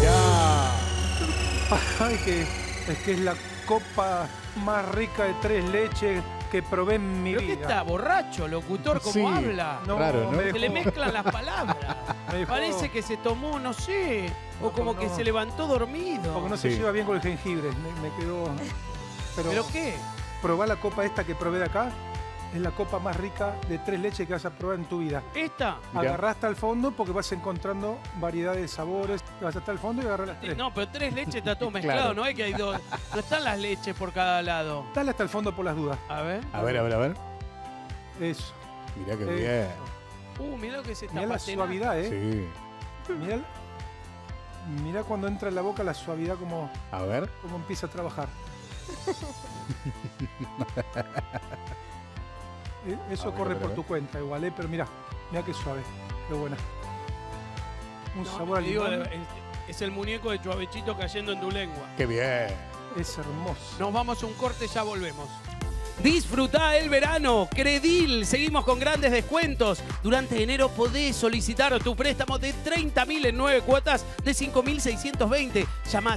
Ay, es que es la copa más rica de tres leches que probé en mi ¿Pero qué vida. está? ¿Borracho, locutor? ¿Cómo Sí, habla? raro, ¿no? Se le mezclan las palabras. Me dejó- Parece que se tomó, no sé, o como que se levantó dormido. Porque no se Sí. lleva bien con el jengibre. Me quedó... ¿Pero qué? Probá la copa esta que probé de acá. Es la copa más rica de tres leches que vas a probar en tu vida. ¿Esta? Mirá. Agarrá hasta el fondo porque vas encontrando variedad de sabores. Vas hasta el fondo y agarrá las tres. No, pero tres leches está todo mezclado, Claro. no es que hay dos. No están las leches por cada lado. Dale hasta el fondo por las dudas. A ver. A ver. Eso. Mirá qué bien. Mirá lo que se está Mirá la patinando. suavidad, ¿eh? Sí. Mirá cuando entra en la boca la suavidad como A ver. empieza a trabajar. Eso A ver, corre a ver, a por ver. tu cuenta igual, pero mirá qué suave, qué buena. Un No, sabor a te digo, limón. es el muñeco de Chuavechito cayendo en tu lengua. Qué bien. Es hermoso. Nos vamos a un corte, ya volvemos. Disfrutá el verano, Credil. Seguimos con grandes descuentos. Durante enero podés solicitar tu préstamo de 30.000 en 9 cuotas de 5.620. Llama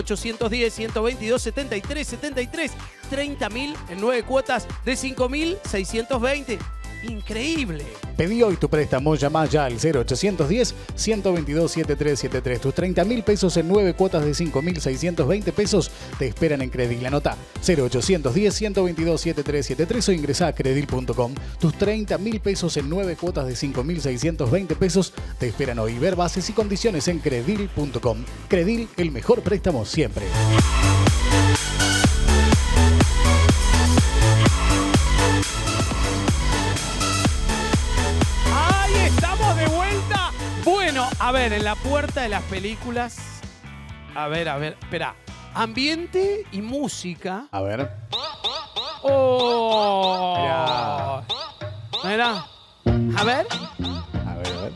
0810-122-7373. 30.000 en 9 cuotas de 5.620. Increíble. Pedí hoy tu préstamo, llama ya al 0810-122-7373. Tus 30.000 pesos en 9 cuotas de 5.620 pesos te esperan en Credil. Anota 0810-122-7373 o ingresá a credil.com. Tus 30.000 pesos en 9 cuotas de 5.620 pesos te esperan hoy. Ver bases y condiciones en credil.com. Credil, el mejor préstamo siempre. ¡Ahí estamos de vuelta! Bueno, a ver, en la puerta de las películas. A ver, espera. Ambiente y música. A ver. ¡Oh! Mirá. A ver. A ver.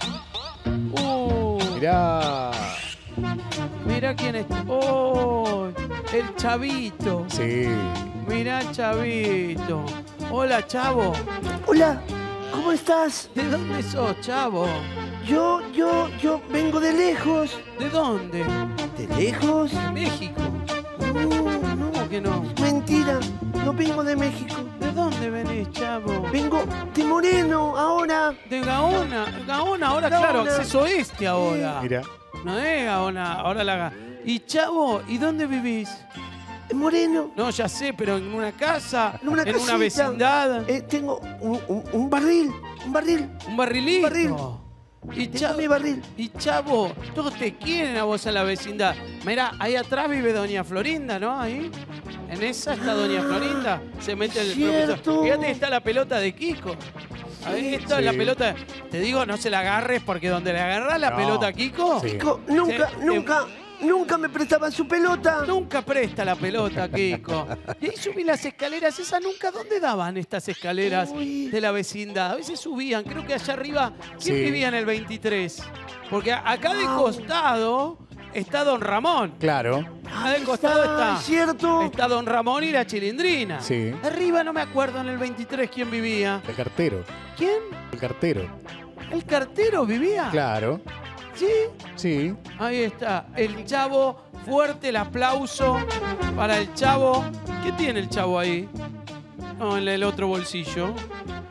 Mirá. Mirá quién es. ¡Oh! El Chavito. Sí. Mirá el Chavito. Hola, Chavo. Hola, ¿cómo estás? ¿De dónde sos, Chavo? Yo vengo de lejos. ¿De dónde? ¿De lejos? De México. No, que no? Mentira, no vengo de México. ¿De dónde venís, Chavo? Vengo de Moreno, ahora. De Gaona. Gaona, ahora, Gaona. claro, acceso oeste ahora. Mira. No es Gaona, ahora la... Y, Chavo, ¿y dónde vivís? En Moreno. No, ya sé, pero en una casa, En una casita. vecindad. Tengo un barril. Un barril. Un barrilito. Barril. Y Tengo Chavo, mi barril. y Chavo, todos te quieren a vos en la vecindad. Mira, ahí atrás vive Doña Florinda, ¿no? Ahí. En esa está Doña Florinda. Se mete el Cierto. profesor. Fíjate que está la pelota de Kiko. Ahí está Sí. la pelota. Te digo, no se la agarres porque donde le agarrás la No. pelota a Kiko. Sí. Kiko, nunca me prestaban su pelota. Nunca presta la pelota, Kiko. Y ahí subí las escaleras, esas nunca, ¿dónde daban estas escaleras de la vecindad? A veces subían, creo que allá arriba, ¿quién Sí. vivía en el 23? Porque acá de costado está Don Ramón. Claro. Acá de costado está. ¿Cierto? Está Don Ramón y la Chilindrina. Sí. Arriba no me acuerdo en el 23 quién vivía. El cartero. ¿Quién? El cartero. ¿El cartero vivía? Claro. ¿Sí? Sí. Ahí está, el Chavo, fuerte el aplauso para el Chavo. ¿Qué tiene el Chavo ahí? No, en el otro bolsillo.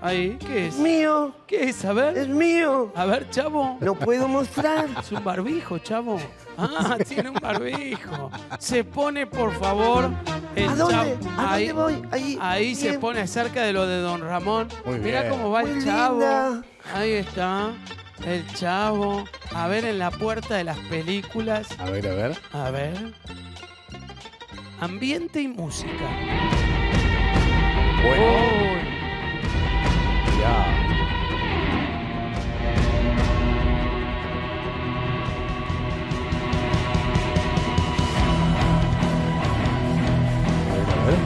Ahí, ¿qué es? Mío. ¿Qué es? A ver. Es mío. A ver, chavo. No puedo mostrar. Es un barbijo, chavo. Ah, tiene un barbijo. Se pone, por favor, el ¿A dónde? chavo. ¿A Ahí, dónde voy? ahí se Bien. pone cerca de lo de Don Ramón. Muy Mira bien. cómo va Muy el chavo. linda. Ahí está. El chavo. A ver, en la puerta de las películas. A ver, a ver. A ver. Ambiente y música. Bueno. Uy. Ya. A ver.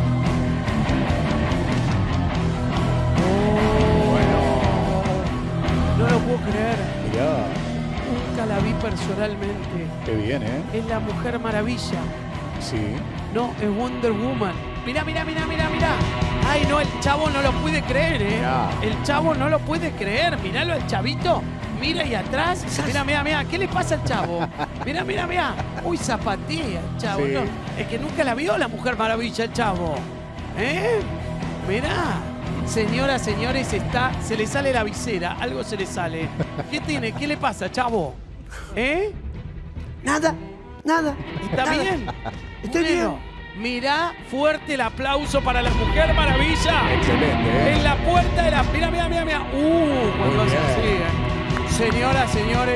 No lo puedo creer. Mirá. Nunca la vi personalmente. Qué bien, ¿eh? Es la Mujer Maravilla. Sí. No, es Wonder Woman. Mirá, mirá, mirá, mirá, mirá. Ay, no, el chavo no lo puede creer, ¿eh? Mirá. El chavo no lo puede creer. Miralo al chavito. Mira ahí atrás. Mirá, mirá, mirá. ¿Qué le pasa al chavo? Mirá, mirá, mirá. Uy, zapatea el chavo. Sí. No, es que nunca la vio la Mujer Maravilla, el chavo. ¿Eh? Mirá. Señoras, señores, se le sale la visera. Algo se le sale. ¿Qué tiene? ¿Qué le pasa, chavo? ¿Eh? Nada, nada. ¿Está nada. bien? Estoy Bueno, mirá, fuerte el aplauso para la Mujer Maravilla. Excelente, ¿eh? En la puerta de la... Mira, mira, mira, mira. Cuando Muy hace bien. así, ¿eh? Señoras, señores.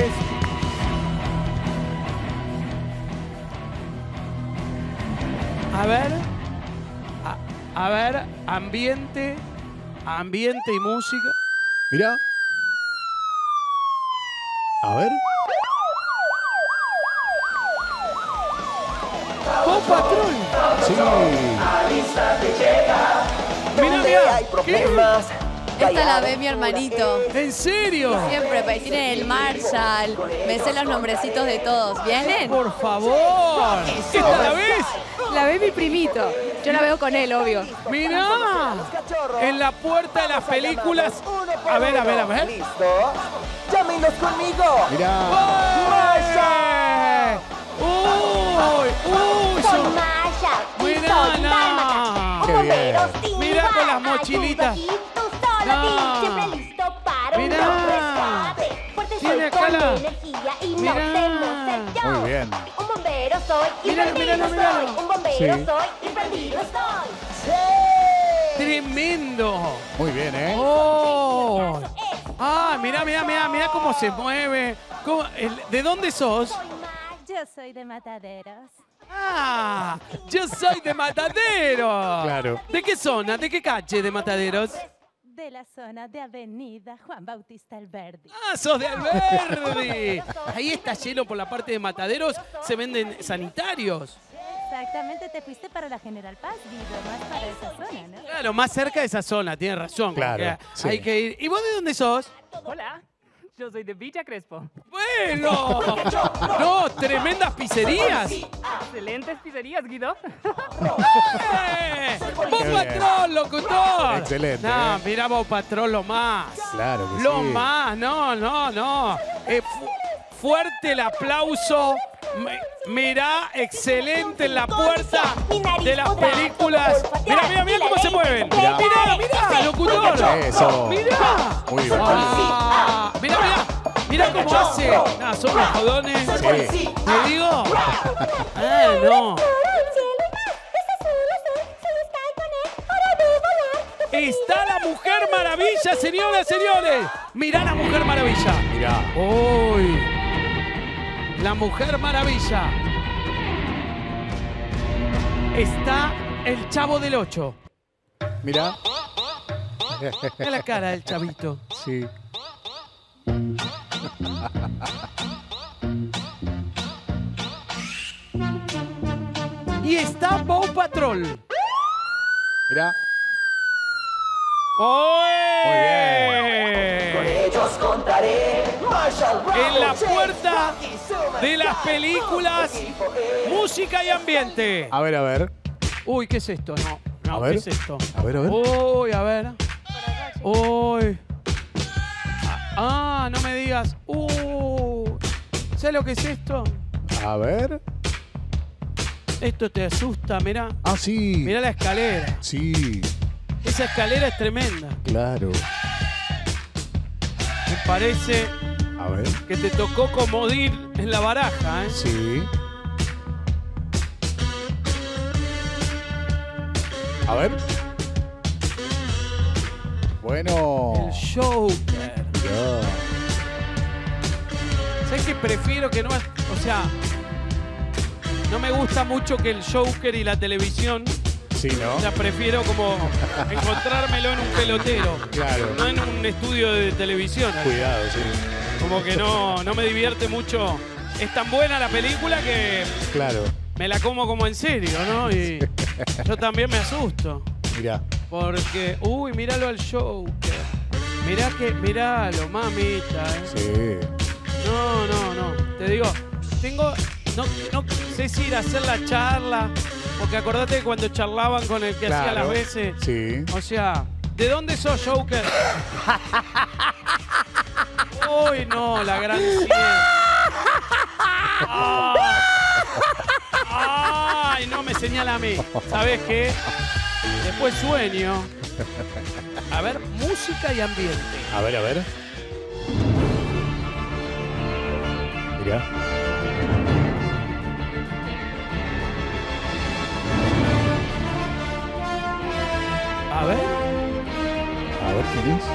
A ver. A ver, ambiente y música. Mirá. A ver. ¡Oh, patrón! Sí. Mira, mira. ¿Qué? Esta la ve mi hermanito. ¿En serio? Siempre, pues, tienen el Marshall. Me sé los nombrecitos de todos. ¿Vienen? Por favor. ¿Esta la ves? La ve mi primito. Yo la veo con él, obvio. ¡Mirá! En la puerta de las películas. A ver, a ver, a ver. ¿Listo? ¡Llámenos conmigo! Mirá. ¡Uy! ¡Uy! Soy Masha. Mirá, no. Qué bien. Mirá con las mochilitas. No. Siempre listo para un Mirá. gran rescate. Fuerte Tiene soy acá con la- energía y no Mirá. temo ser yo. Muy bien. Un bombero soy y Míralo, perdido míralo, míralo. soy. Un bombero Sí. soy y perdido soy. ¡Tremendo! Muy bien, ¿eh? ¡Oh! ¡Ah! Mirá, mirá, mirá, mirá cómo se mueve. ¿De dónde sos? Yo soy de Mataderos. ¡Ah! Yo soy de Mataderos. Claro. ¿De qué zona? ¿De qué calle de Mataderos? De la zona de Avenida Juan Bautista Alberdi. ¡Ah, sos de Alberdi! Ahí está lleno por la parte de Mataderos. Se venden sanitarios. Exactamente, te fuiste para la General Paz, Guido, más para esa zona, ¿no? Claro, más cerca de esa zona, tienes razón. Claro, porque sí. Hay que ir. ¿Y vos de dónde sos? Hola, yo soy de Villa Crespo. ¡Bueno! ¡No! ¡Tremendas pizzerías! Excelentes pizzerías, Guido. ¡Vos Patrón, locutor! Excelente, No, ¿eh? mirá Vos Patrón lo más. Claro que Lo sí. más, no. Fuerte el aplauso. Mirá, excelente en la puerta de las películas. Mirá cómo se mueven. Mirá. Mirá, locutor. Eso. Mirá. Muy bien. Ah, mirá cómo hace. Ah, son los jodones. Sí. ¿Te digo? Ah, no. Está la Mujer Maravilla, señoras y señores. Mirá la Mujer Maravilla. Mirá. Uy. La Mujer Maravilla. Está el Chavo del 8. Mirá. Mira la cara del chavito. Sí. Y está Paw Patrol. Mirá. ¡Oye! Con ellos contaré. Marshall En la Ramos, puerta y su de las películas, música y ambiente. A ver. Uy, ¿qué es esto? No, A ver. ¿qué es esto? A ver. Uy, a ver. Uy. Ah, no me digas. ¿Sabes lo que es esto? A ver. Esto te asusta, mirá. Ah, sí. Mirá la escalera. Sí. Esa escalera es tremenda. Claro. Me parece A ver. que te tocó comodín en la baraja, ¿eh? Sí. A ver. Bueno. El Joker. Ya. ¿Sabes qué? Prefiero que no... O sea, no me gusta mucho que el Joker y la televisión... Sí, ¿no? O sea, prefiero como encontrármelo en un pelotero. Claro. No en un estudio de televisión. Cuidado, sí. Como que no me divierte mucho. Es tan buena la película que Claro. me la como en serio, ¿no? Y yo también me asusto. Mirá. Porque, uy, míralo al Joker. Míralo, mamita. Sí. No. Te digo, no sé si ir a hacer la charla, porque acordate que cuando charlaban con el que hacía Claro. las veces. Sí. O sea, ¿de dónde sos, Joker? Uy, no, la gran Ay, no me señala a mí. ¿Sabes qué? Después sueño. A ver, música y ambiente. A ver. Mirá. A ver. A ver quién es.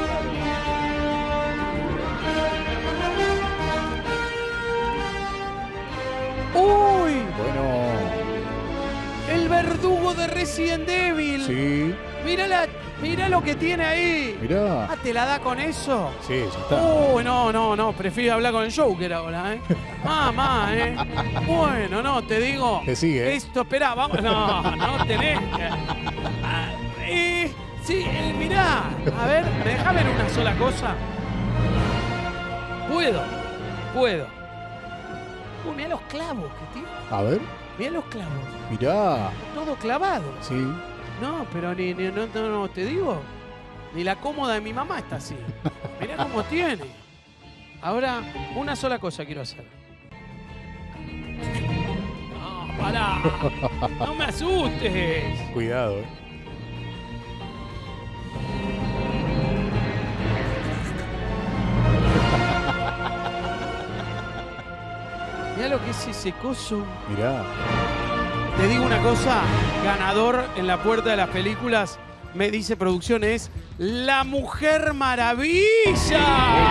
¡Uy! Bueno. El verdugo de Resident Evil. Sí. Mira lo que tiene ahí. Mirá. Ah, ¿te la da con eso? Sí, ya está. Uy, no. Prefiero hablar con el Joker ahora, ¿eh? Mamá, ¿eh? Bueno, no, te digo. Te sigue, ¿eh? Esto, esperá, vamos. No tenés que... sí, mirá. A ver, déjame ver una sola cosa. Puedo. Uy, mirá los clavos que tiene. A ver. Mirá los clavos. Mirá. Todo clavado. Sí. No, pero no, te digo. Ni la cómoda de mi mamá está así. Mirá cómo tiene. Ahora, una sola cosa quiero hacer. No, pará. No me asustes. Cuidado, Mirá lo que es ese coso. Mirá. Te digo una cosa, ganador en la puerta de las películas, me dice producción, es La Mujer Maravilla.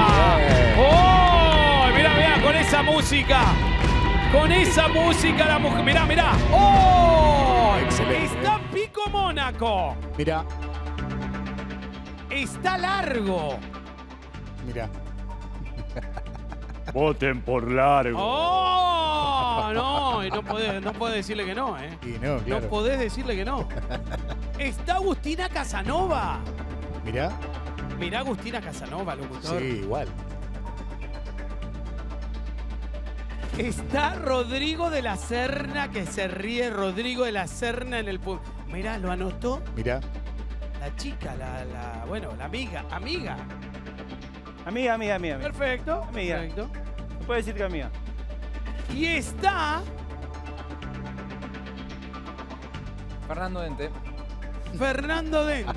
¡Oh! Mirá, con esa música. Con esa música la mujer. Mirá. ¡Oh! Excelente. Está Pico Mónaco. Mirá. Está Largo. Mirá. Voten por Largo. ¡Oh! No, y no podés decirle que no, ¿eh? Y no, claro. No podés decirle que no. Está Agustina Casanova. Mirá. Mirá Agustina Casanova, locutor. Sí, igual. Está Rodrigo de la Serna, que se ríe Rodrigo de la Serna en el... Mirá, ¿lo anotó? Mirá. La chica, la amiga. Amiga. Perfecto. Amiga. Perfecto. No puede decir que amiga. Y está... Fernando Dente. Fernando Dente.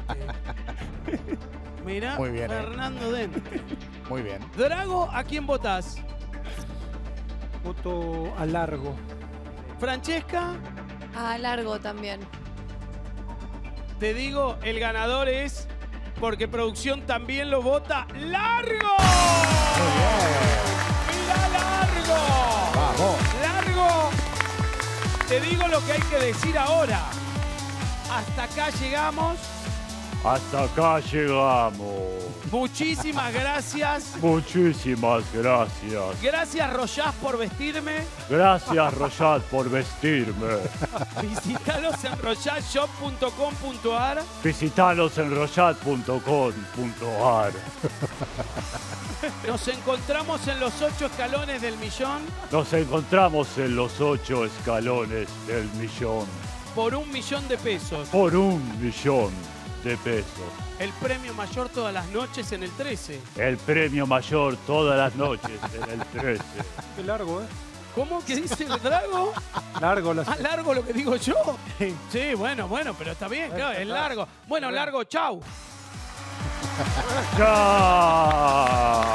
Mirá, Muy bien, Fernando Dente. Muy bien. Drago, ¿a quién votás? Voto a Largo. Francesca, Ah, Largo también. te digo, el ganador es, porque producción también lo vota, ¡Largo! ¡Mirá, Largo! Vamos. ¡Largo! Te digo lo que hay que decir ahora. Hasta acá llegamos. Hasta acá llegamos. Muchísimas gracias. Muchísimas gracias. Gracias, Royaz, por vestirme. Gracias, Royat, por vestirme. Visítalos en royazshop.com.ar. Visitanos en royat.com.ar. Nos encontramos en los 8 escalones del millón Nos encontramos en los 8 escalones del millón. por 1 millón de pesos. Por 1 millón de pesos. El premio mayor todas las noches en el 13. El premio mayor todas las noches en el 13. Qué largo, ¿eh? ¿Cómo? ¿Qué dice el Drago? Largo largo lo que digo yo. Sí, bueno, pero está bien, claro, es largo. Bueno, largo, chau. ¡Chao!